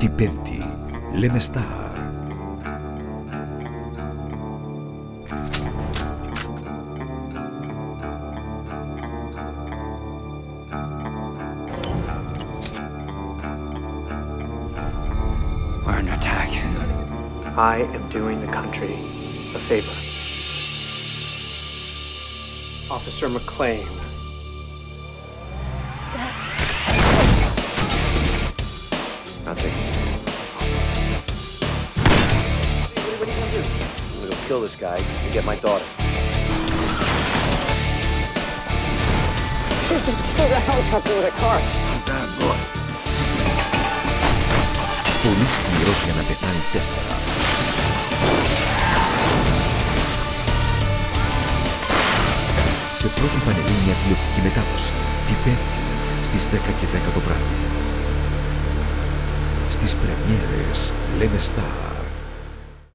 Την Πέμπτη λέμε Σταρ. We're under attack. I am doing the country a favor. Officer McLean. Dad. Nothing. What are you gonna do? I'm gonna go kill this guy and get my daughter. She just killed a helicopter with a car. How's that, boys? Πολύ σκληρός για να πεθάνει 4. Σε πρώτη πανελλήνια τηλεοπτική μετάδοση, την Πέμπτη, στις 10 και 10 το βράδυ. Στις πρεμιέρες λέμε Σταρ.